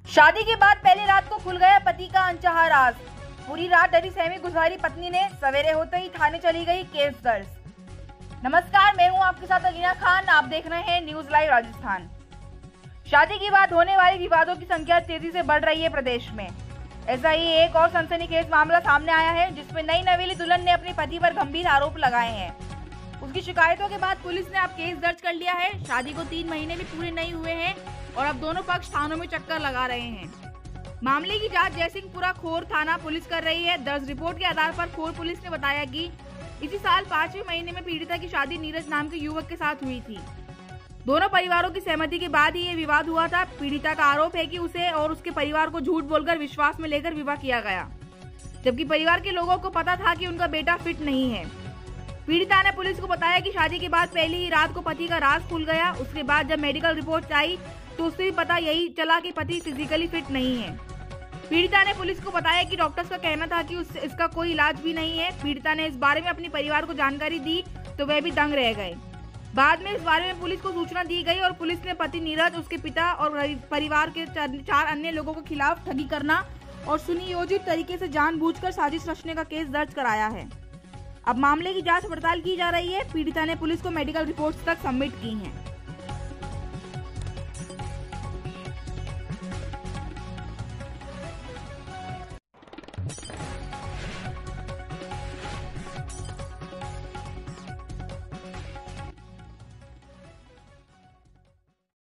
शादी के बाद पहली रात को खुल गया पति का अनचाहा राज। पूरी रात डरी सहमी गुजारी पत्नी ने सवेरे होते ही थाने चली गई, केस दर्ज। नमस्कार, मैं हूं आपके साथ अलीना खान। आप देख रहे हैं न्यूज लाइव राजस्थान। शादी के बाद होने वाले विवादों की संख्या तेजी से बढ़ रही है प्रदेश में। ऐसा ही एक और सनसनीखेज मामला सामने आया है, जिसमें नई नवेली दुल्हन ने अपने पति पर गंभीर आरोप लगाए हैं। उसकी शिकायतों के बाद पुलिस ने अब केस दर्ज कर लिया है। शादी को 3 महीने भी पूरे नहीं हुए हैं और अब दोनों पक्ष थानों में चक्कर लगा रहे हैं। मामले की जांच जयसिंहपुरा खोर थाना पुलिस कर रही है। दर्ज रिपोर्ट के आधार पर खोर पुलिस ने बताया कि इसी साल 5वें महीने में पीड़िता की शादी नीरज नाम के युवक के साथ हुई थी। दोनों परिवारों की सहमति के बाद ही ये विवाद हुआ था। पीड़िता का आरोप है कि उसे और उसके परिवार को झूठ बोलकर विश्वास में लेकर विवाह किया गया, जबकि परिवार के लोगों को पता था कि उनका बेटा फिट नहीं है। पीड़िता ने पुलिस को बताया कि शादी के बाद पहली ही रात को पति का राज खुल गया। उसके बाद जब मेडिकल रिपोर्ट आई तो उससे भी पता यही चला कि पति फिजिकली फिट नहीं है। पीड़िता ने पुलिस को बताया कि डॉक्टर्स का कहना था कि इसका कोई इलाज भी नहीं है। पीड़िता ने इस बारे में अपने परिवार को जानकारी दी तो वह भी दंग रह गए। बाद में इस बारे में पुलिस को सूचना दी गई और पुलिस ने पति नीरज, उसके पिता और परिवार के 4 अन्य लोगों के खिलाफ ठगी करना और सुनियोजित तरीके से जानबूझकर साजिश रचने का केस दर्ज कराया है। अब मामले की जांच पड़ताल की जा रही है। पीड़िता ने पुलिस को मेडिकल रिपोर्ट्स तक सबमिट की हैं।